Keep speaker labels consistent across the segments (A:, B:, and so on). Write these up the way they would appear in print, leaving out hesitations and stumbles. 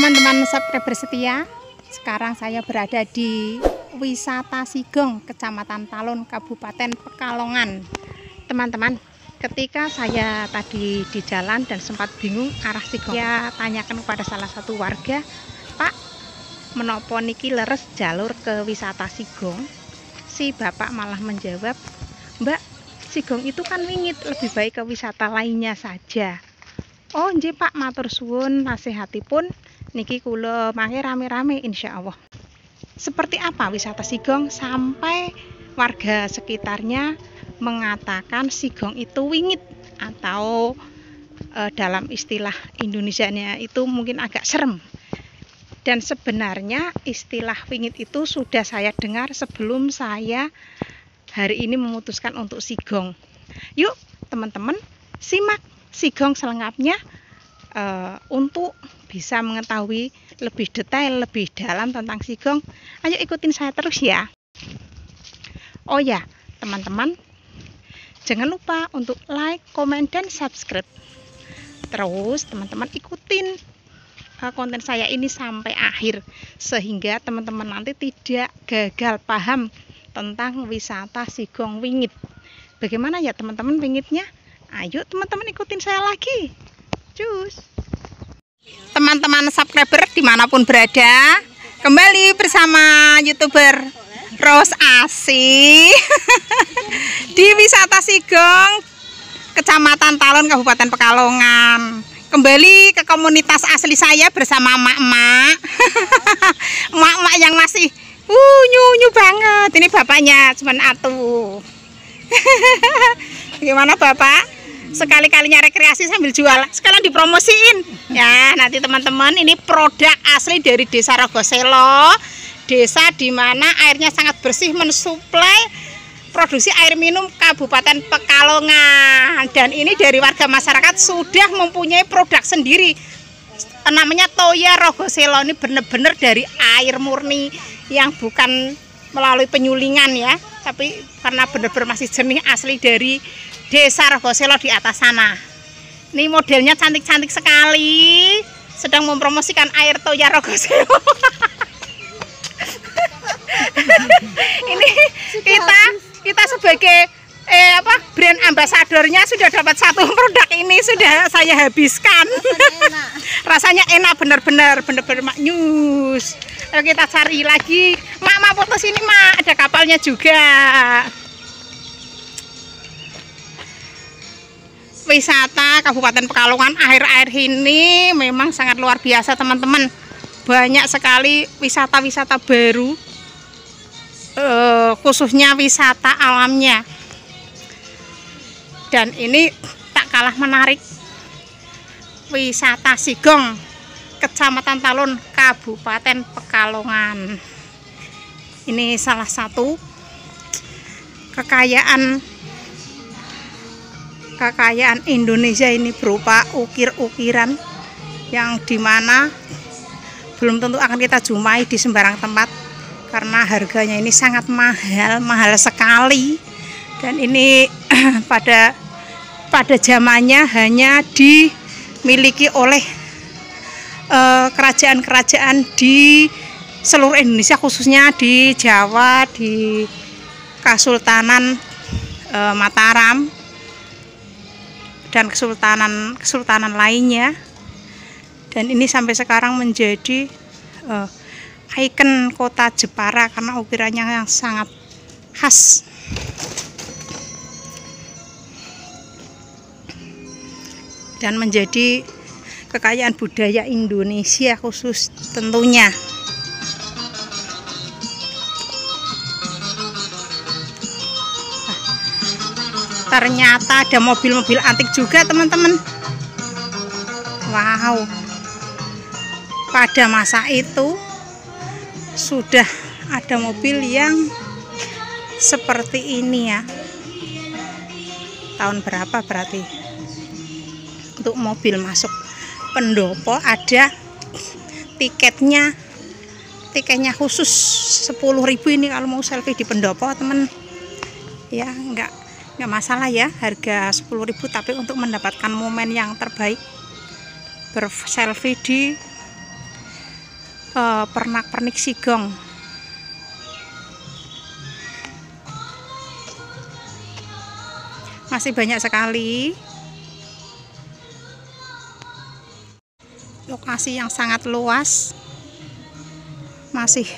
A: teman-teman subscriber setia, sekarang saya berada di wisata Sigong, Kecamatan Talun, Kabupaten Pekalongan. Teman-teman, ketika saya tadi di jalan dan sempat bingung arah Sigong, saya tanyakan kepada salah satu warga, "Pak, menopo niki leres jalur ke wisata Sigong?" Si bapak malah menjawab, "Mbak, Sigong itu kan wingit, lebih baik ke wisata lainnya saja." "Oh nggih Pak, matur suwun nasihatipun, niki kula mangke rame-rame insya Allah." Seperti apa wisata Sigong sampai warga sekitarnya mengatakan Sigong itu wingit, atau dalam istilah Indonesianya itu mungkin agak serem. Dan sebenarnya istilah wingit itu sudah saya dengar sebelum saya hari ini memutuskan untuk Sigong. Yuk teman-teman, simak Sigong selengkapnya untuk bisa mengetahui lebih detail, lebih dalam tentang Sigong. Ayo ikutin saya terus ya. Oh ya teman-teman, jangan lupa untuk like, komen, dan subscribe. Terus teman-teman ikutin konten saya ini sampai akhir, sehingga teman-teman nanti tidak gagal paham tentang wisata Sigong wingit. Bagaimana ya teman-teman wingitnya? Ayo teman-teman ikutin saya lagi. Cus. Teman-teman subscriber dimanapun berada, kembali bersama YouTuber Rose Asih di wisata Sigong, Kecamatan Talun, Kabupaten Pekalongan. Kembali ke komunitas asli saya bersama emak-emak. Emak-emak yang masih nyu banget. Ini bapaknya cuman atuh. Gimana Bapak? Sekali-kalinya rekreasi sambil jual, sekalian dipromosiin ya. Nanti teman-teman, ini produk asli dari Desa Rogoselo, desa di mana airnya sangat bersih, mensuplai produksi air minum Kabupaten Pekalongan. Dan ini dari warga masyarakat sudah mempunyai produk sendiri, namanya Toya Rogoselo. Ini benar-benar dari air murni yang bukan melalui penyulingan ya, tapi karena benar-benar masih jernih, asli dari Desa Rogoselo di atas sana. Ini modelnya cantik-cantik sekali, sedang mempromosikan air Toya Rogoselo. Ini kita sebagai brand ambasadornya sudah dapat satu produk ini, sudah saya habiskan. Rasanya enak benar-benar maknyus. Ayo kita cari lagi. Mak foto sini Mak, ada kapalnya juga. Wisata Kabupaten Pekalongan akhir-akhir ini memang sangat luar biasa teman-teman. Banyak sekali wisata-wisata baru, khususnya wisata alamnya. Dan ini tak kalah menarik, wisata Sigong, Kecamatan Talun, Kabupaten Pekalongan. Ini salah satu kekayaan Indonesia ini, berupa ukir-ukiran yang dimana belum tentu akan kita jumpai di sembarang tempat karena harganya ini sangat mahal sekali. Dan ini pada zamannya hanya dimiliki oleh kerajaan-kerajaan di seluruh Indonesia, khususnya di Jawa, di Kesultanan Mataram dan kesultanan lainnya. Dan ini sampai sekarang menjadi ikon kota Jepara karena ukirannya yang sangat khas. Dan menjadi kekayaan budaya Indonesia khusus tentunya. Ternyata ada mobil-mobil antik juga teman-teman. Wow, pada masa itu sudah ada mobil yang seperti ini ya. Tahun berapa berarti untuk mobil masuk pendopo ada tiketnya khusus 10.000 ini kalau mau selfie di pendopo teman ya. Nggak masalah ya, harga 10.000, tapi untuk mendapatkan momen yang terbaik berselfie di pernak-pernik Sigong. Masih banyak sekali lokasi yang sangat luas, masih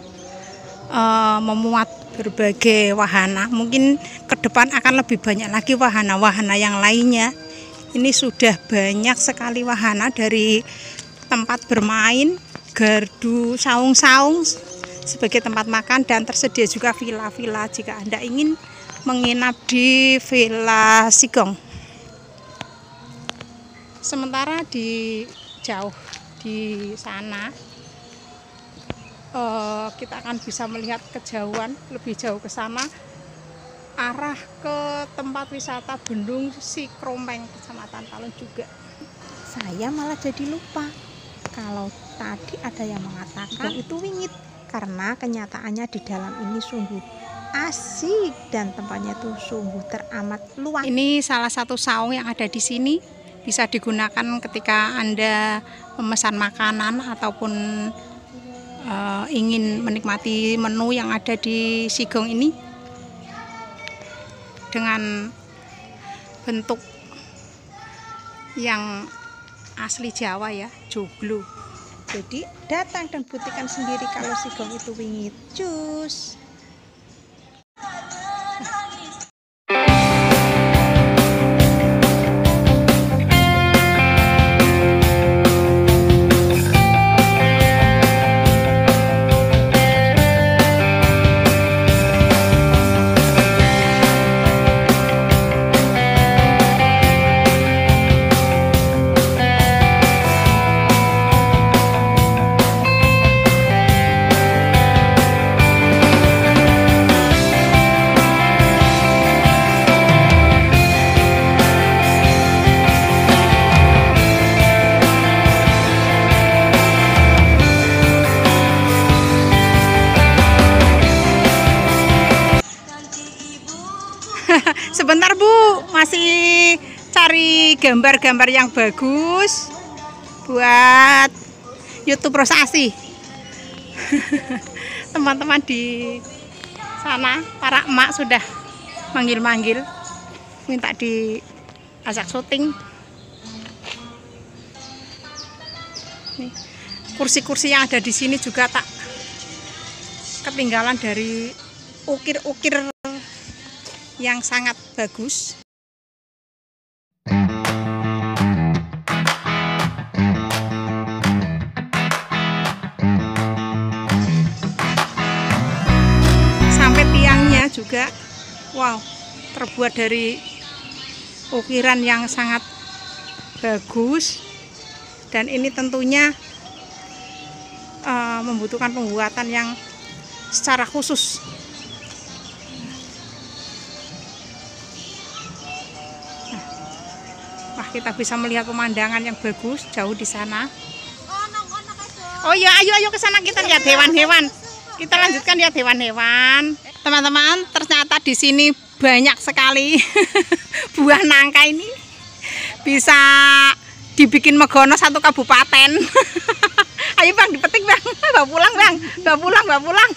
A: memuat berbagai wahana. Mungkin ke depan akan lebih banyak lagi wahana-wahana yang lainnya. Ini sudah banyak sekali wahana, dari tempat bermain, gardu, saung-saung sebagai tempat makan, dan tersedia juga villa-villa jika Anda ingin menginap di Villa Sigong. Sementara di jauh di sana kita akan bisa melihat kejauhan, lebih jauh ke sana, arah ke tempat wisata Bendung Sikromeng, Kecamatan Talun juga. Saya malah jadi lupa kalau tadi ada yang mengatakan itu wingit, karena kenyataannya di dalam ini sungguh asik dan tempatnya tuh sungguh teramat luas. Ini salah satu saung yang ada di sini, bisa digunakan ketika Anda memesan makanan ataupun ingin menikmati menu yang ada di Sigong ini dengan bentuk yang asli Jawa ya, joglo. Jadi datang dan buktikan sendiri kalau Sigong itu wingit. Cus. Sebentar Bu, masih cari gambar-gambar yang bagus buat YouTube Rosasi. Teman-teman di sana, para emak sudah manggil-manggil, minta diajak syuting. Nih, kursi-kursi yang ada di sini juga tak ketinggalan dari ukir-ukir yang sangat bagus. Sampai tiangnya juga, wow, terbuat dari ukiran yang sangat bagus, dan ini tentunya membutuhkan pembuatan yang secara khusus. Wah, kita bisa melihat pemandangan yang bagus jauh di sana. Oh ya, ayo ke sana kita lihat hewan-hewan. Kita lanjutkan lihat hewan-hewan. Teman-teman, ternyata di sini banyak sekali buah nangka ini. Bisa dibikin megono satu kabupaten. Ayo Bang, dipetik Bang. Bawa pulang Bang. Bawa pulang.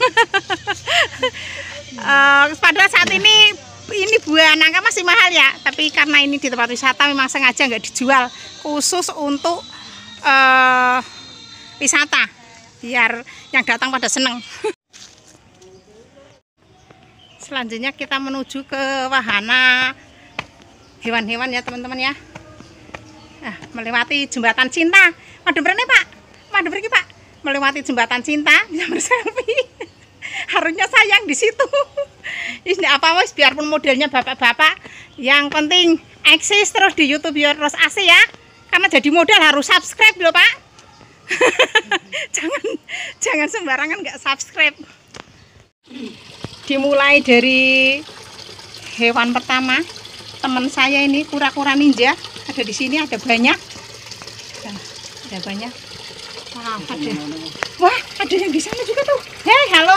A: Pada saat ini buah nangka masih mahal ya, tapi karena ini di tempat wisata memang sengaja nggak dijual, khusus untuk wisata, biar yang datang pada seneng. Selanjutnya kita menuju ke wahana hewan-hewan ya teman-teman ya. Nah, melewati jembatan cinta. Waduh berani Pak, waduh pergi Pak. Melewati jembatan cinta bisa berselfie. Harusnya sayang di situ. Ini apa wis, biarpun modelnya bapak-bapak, yang penting eksis terus di YouTube Rosasi ya. Karena jadi model harus subscribe loh Pak. jangan sembarangan nggak subscribe. Dimulai dari hewan pertama, teman saya ini kura-kura ninja, ada di sini, ada banyak. Ada banyak. Wah, ada yang di sana juga tuh. Hei, halo,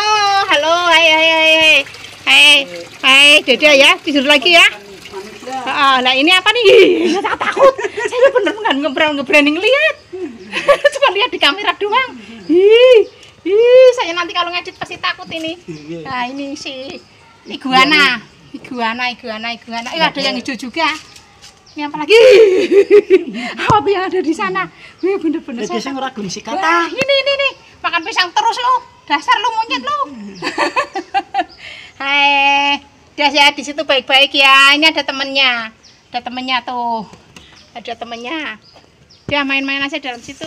A: hai, Deda ya, tidur lagi ya. Nah ini apa nih? Saya takut, saya bener nggak ngeberani ngeliat. Cuma lihat di kamera doang. Saya nanti kalau ngedit pasti takut ini. Nah, ini si iguana. Ada yang hijau juga. Ini apa lagi? Apa yang ada di sana? Wih, bener-bener.
B: Jadi saya ngeragun si kata.
A: Ini. Makan pisang terus lo. Dasar lo monyet lo. Hai. Dia ya di situ baik-baik ya. Ini ada temennya. Ada temennya tuh. Ada temennya. Dia main-main aja dalam situ.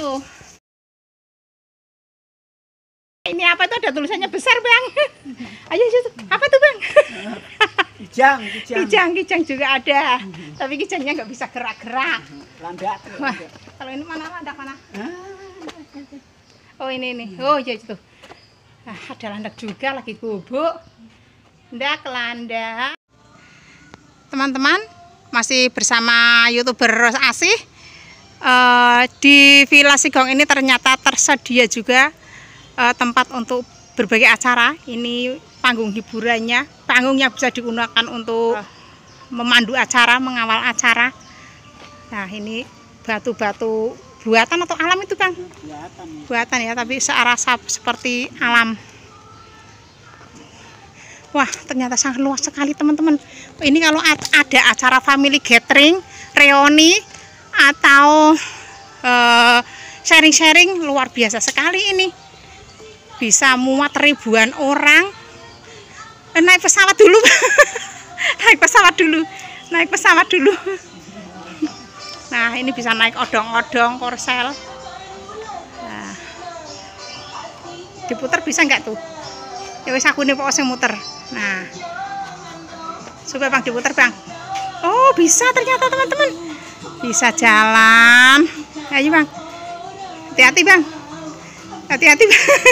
A: Ini apa itu, ada tulisannya besar bang. Ayo situ. Apa tuh bang? Kijang juga ada. Tapi kijangnya nggak bisa gerak-gerak.
B: Landak.
A: Wah, kalau ini mana landak mana? Oh ini. Oh ya itu. Ada landak juga lagi bubuk. Landak. Teman-teman masih bersama YouTuber Ros Asih. Di Villa Sigong ini ternyata tersedia juga tempat untuk berbagai acara. Ini panggung hiburannya, panggungnya bisa digunakan untuk memandu acara, mengawal acara. Nah ini batu-batu buatan atau alam itu bang? Buatan ya, tapi searah seperti alam. Wah ternyata sangat luas sekali teman-teman. Ini kalau ada acara family gathering, reuni atau sharing-sharing, luar biasa sekali ini. Bisa muat ribuan orang. Naik pesawat dulu. Naik pesawat dulu. Nah ini bisa naik odong-odong, korsel. Nah, diputar bisa nggak tuh? Ya wis aku nih pokoknya muter. Nah coba bang diputar bang. Oh bisa ternyata teman-teman. Bisa jalan. Ayo bang. Hati-hati bang. Hati-hati.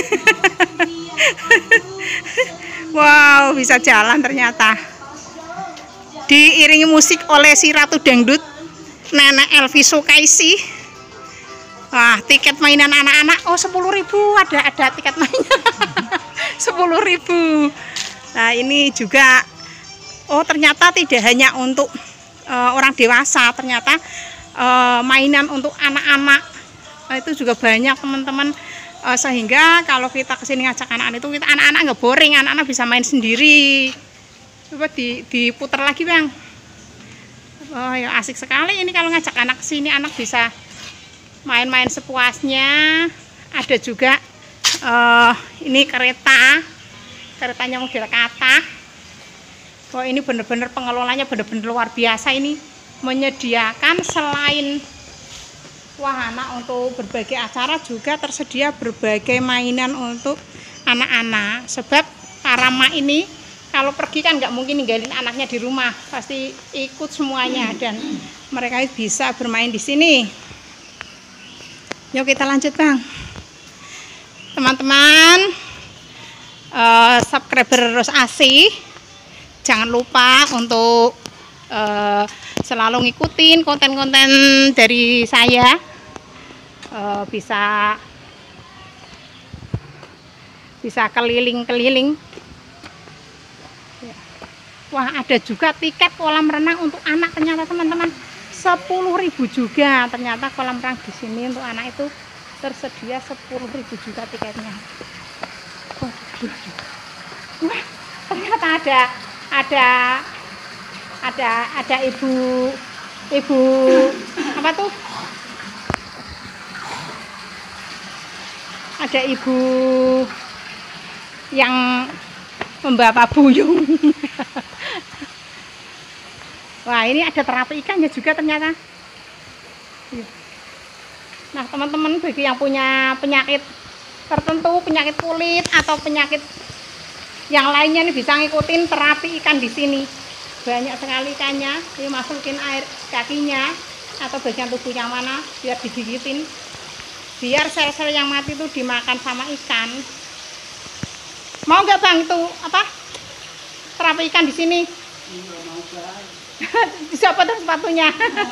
A: Wow, bisa jalan ternyata. Diiringi musik oleh si Ratu Dangdut, Nenek Elvi Sukaisi. Wah, tiket mainan anak-anak. Oh, 10.000 ada tiket mainan. 10.000. Nah, ini juga ternyata tidak hanya untuk orang dewasa, ternyata mainan untuk anak-anak. Nah, itu juga banyak teman-teman. Sehingga kalau kita kesini ngajak anak-anak itu, kita anak-anak nggak boring, anak-anak bisa main sendiri. Coba diputar lagi bang. Oh ya asik sekali ini kalau ngajak anak kesini, anak bisa main-main sepuasnya. Ada juga ini keretanya model kata. Oh ini bener-bener pengelolanya bener-bener luar biasa ini, menyediakan selain wahana untuk berbagai acara juga tersedia berbagai mainan untuk anak-anak. Sebab para mak ini kalau pergi kan nggak mungkin ninggalin anaknya di rumah, pasti ikut semuanya dan mereka bisa bermain di sini. Yuk kita lanjut bang. Teman-teman subscriber Ros Asih, jangan lupa untuk selalu ngikutin konten-konten dari saya. Bisa keliling-keliling. Wah ada juga tiket kolam renang untuk anak ternyata teman-teman, 10.000 juga ternyata kolam renang di sini untuk anak itu tersedia 10.000 juga tiketnya. Wah ternyata ada ibu apa tuh, ada ibu yang membawa buyung. Wah ini ada terapi ikannya juga ternyata. Nah teman-teman bagi yang punya penyakit tertentu, penyakit kulit atau penyakit yang lainnya nih bisa ngikutin terapi ikan di sini. Banyak sekali ikannya. Ini masukin air kakinya atau bagian tubuh yang mana biar digigitin, biar sel-sel yang mati itu dimakan sama ikan. Mau nggak bang itu apa terapi ikan di sini? Siapa tuh sepatunya?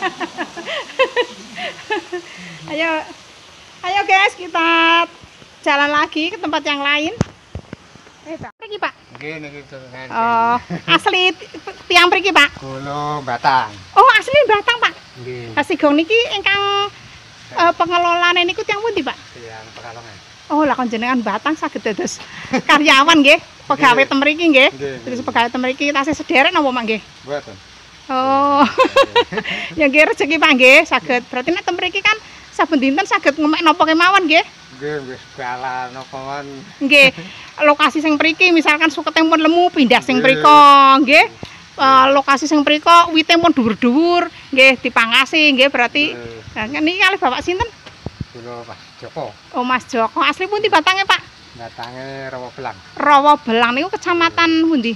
A: Ayo guys kita jalan lagi ke tempat yang lain. Pergi pak? Oh, asli tiang pergi pak?
C: Kulo Batang.
A: Oh asli Batang pak?
C: Nggih.
A: Sigong niki ingkang pengelolaan niku tiang pundi pak?
C: Tiang Pekalongan.
A: Oh, lah kon jenengan Batang saged dados karyawan nggih, pegawai ten mriki nggih. Terus pegawai ten mriki tasih sederek napa Mak nggih?
C: Mboten.
A: Oh. Ya nggih rezeki Pak nggih, saged. Berarti nek ten mriki kan saben dinten saged ngemek napa kemawon nggih?
C: Nggih, wis dalan napa man.
A: Nggih. Lokasi sing mriki misalkan sukete pun lemu pindah sing mriko nggih. Lokasi sing mriko wite pun dhuwur-dhuwur nggih dipangasi nggih berarti. Nah, niki kalih Bapak sinten?
C: Kula Mas Joko.
A: Oh Mas Joko, asli pundi Batange Pak?
C: Batange Rawa Belang.
A: Rawa Belang niku kecamatan pundi?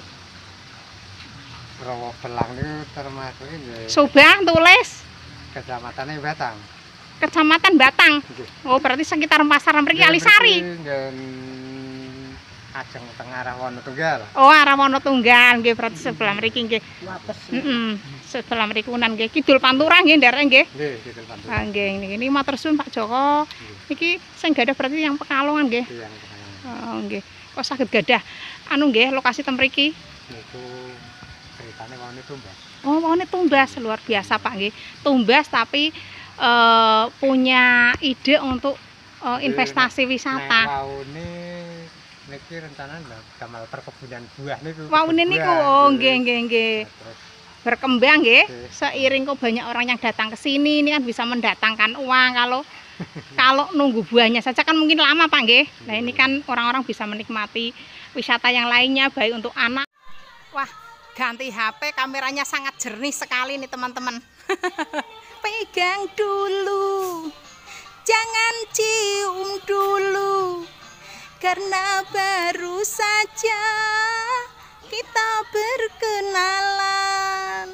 C: Rawa Belang niku termasuk nggih
A: Subang tulis
C: kecamatannya Batang.
A: Kecamatan Batang. Oh berarti sekitar pasar mriki Alisari.
C: Dan ajeng teng arah Wonotunggal.
A: Oh arah Wonotunggal nggih berarti sebelah mriki nggih.
B: Wapes.
A: Sebelah mriki kunan nggih. Kidul Pantura nggih nderek nggih.
C: Nggih, Kidul Pantura.
A: Ah nggih niki matur suwun Pak Joko. Niki sing gadah berarti yang Pekalongan nggih.
C: Yang
A: Oh nggih. Kok saged gadah anu nggih lokasi ten mriki?
C: niku ceritane wone tumbas.
A: Oh, wone tumbas luar biasa Pak nggih. Tumbas tapi punya ide untuk investasi wisata.
C: Nek waune niki rencana damel perkebunan buah niku.
A: Waune niku oh nggih.
C: Terus
A: Berkembang nggih. Seiring kok banyak orang yang datang ke sini ini kan bisa mendatangkan uang kalau nunggu buahnya saja kan mungkin lama Pak nggih. Nah, ini kan orang-orang bisa menikmati wisata yang lainnya baik untuk anak. Wah, ganti HP kameranya sangat jernih sekali nih teman-teman. Pegang dulu. Jangan cium dulu. Karena baru saja kita berkenalan.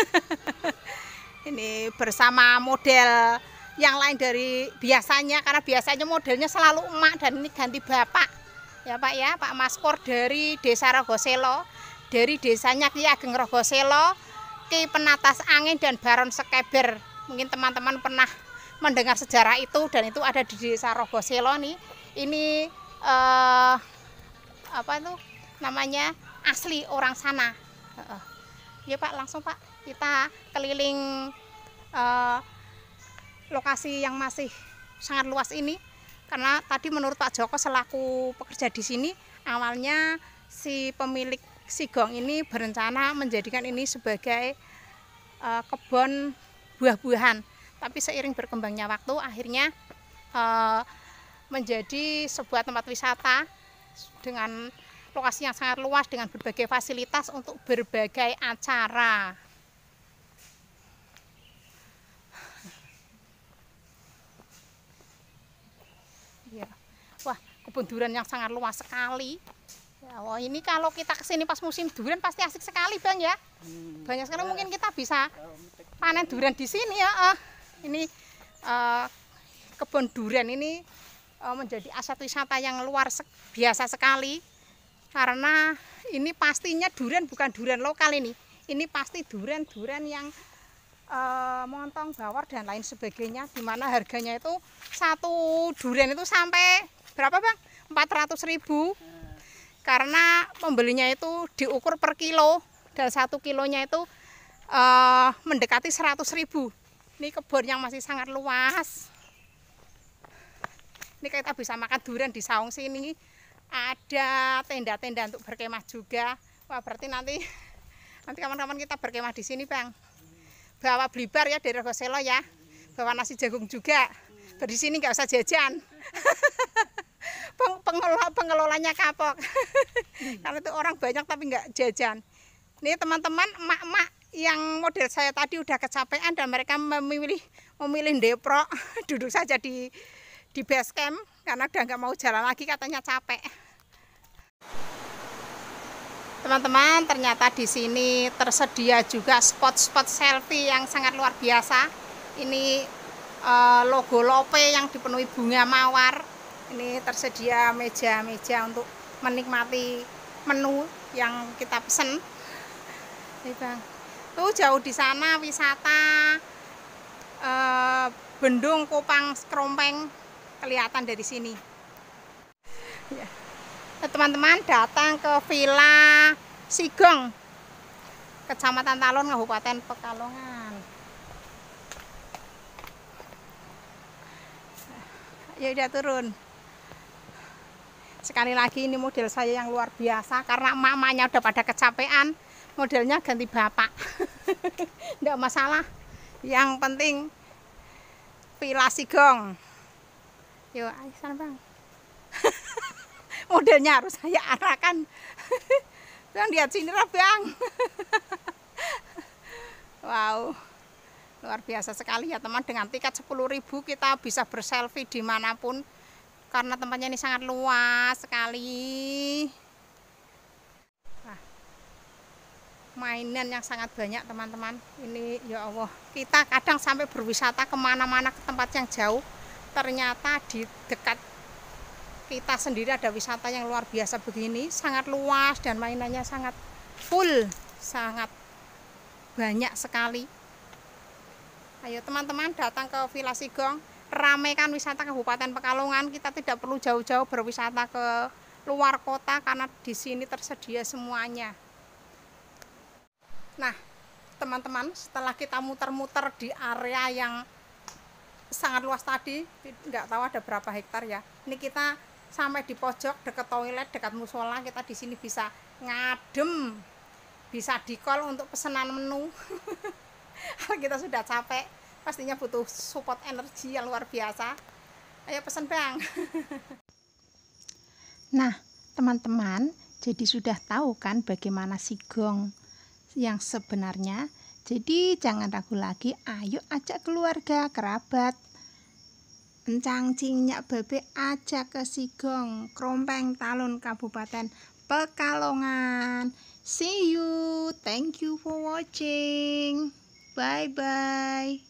A: Ini bersama model yang lain dari biasanya karena biasanya modelnya selalu emak dan ini ganti bapak. Ya Pak ya, Pak Maskor dari Desa Rogoselo, dari desanya Ki Ageng Rogoselo, Ki Penatas Angin dan Baron Sekeber. Mungkin teman-teman pernah mendengar sejarah itu dan itu ada di Desa Rogoselo nih. Ini apa itu namanya asli orang sana. Ya Pak, langsung Pak kita keliling lokasi yang masih sangat luas ini karena tadi menurut Pak Joko selaku pekerja di sini awalnya si pemilik Sigong ini berencana menjadikan ini sebagai kebun buah-buahan tapi seiring berkembangnya waktu akhirnya menjadi sebuah tempat wisata dengan lokasi yang sangat luas dengan berbagai fasilitas untuk berbagai acara. Ya. Wah, kebun durian yang sangat luas sekali. Ya, wah ini kalau kita kesini pas musim durian pasti asik sekali Bang ya. Banyak sekali mungkin kita bisa panen durian di sini ya. Ini kebun durian ini menjadi aset wisata yang luar biasa sekali. Karena ini pastinya durian bukan durian lokal ini. Ini pasti durian yang montong, bawor dan lain sebagainya, dimana harganya itu satu durian itu sampai berapa Bang? 400.000 karena pembelinya itu diukur per kilo dan 1 kilonya itu mendekati 100.000. Ini kebun yang masih sangat luas. Ini kita bisa makan durian di saung sini, ada tenda-tenda untuk berkemah juga. Wah berarti nanti kawan-kawan kita berkemah di sini Bang. Bawa blibar ya dari Rogoselo ya, bawa nasi jagung juga. Di sini nggak usah jajan. Pengelolanya kapok. Kalau itu orang banyak tapi nggak jajan. Ini teman-teman emak-emak yang model saya tadi udah kecapean dan mereka memilih deprok duduk saja di base camp karena udah nggak mau jalan lagi katanya capek. Teman-teman, ternyata di sini tersedia juga spot-spot selfie yang sangat luar biasa. Ini logo Lope yang dipenuhi bunga mawar. Ini tersedia meja-meja untuk menikmati menu yang kita pesen. Nih Bang, tuh jauh di sana wisata Bendung Kopang Skrompeng kelihatan dari sini. Ya. Teman-teman datang ke Villa Sigong, Kecamatan Talun, Kabupaten Pekalongan. Ya udah turun. Sekali lagi ini model saya yang luar biasa karena emak-emaknya udah pada kecapean, modelnya ganti bapak. Enggak masalah. Yang penting Villa Sigong. Yuk, ayo sana Bang. Modelnya harus saya arahkan. Bang, lihat sini lah Bang. Wow, luar biasa sekali ya teman. Dengan tiket 10.000 kita bisa berselfie dimanapun. Karena tempatnya ini sangat luas sekali. Nah, mainan yang sangat banyak teman-teman. Ini ya Allah, kita kadang sampai berwisata kemana-mana ke tempat yang jauh. Ternyata di dekat kita sendiri ada wisata yang luar biasa begini. Sangat luas dan mainannya sangat full, sangat banyak sekali. Ayo teman-teman datang ke Villa Sigong. Ramaikan wisata Kabupaten Pekalongan. Kita tidak perlu jauh-jauh berwisata ke luar kota karena di sini tersedia semuanya. Nah, teman-teman, setelah kita muter-muter di area yang sangat luas tadi, nggak tahu ada berapa hektar ya. Ini kita sampai di pojok dekat toilet, dekat musola. Kita di sini bisa ngadem, bisa di-call untuk pesanan menu. Kalau kita sudah capek, pastinya butuh support energi yang luar biasa. Ayo pesan Bang. Nah teman-teman, jadi sudah tahu kan bagaimana Sigong yang sebenarnya. Jadi jangan ragu lagi, ayo ajak keluarga, kerabat, encang cinyak babe, ajak ke Sigong, Krompeng Talun, Kabupaten Pekalongan. See you, thank you for watching. Bye bye.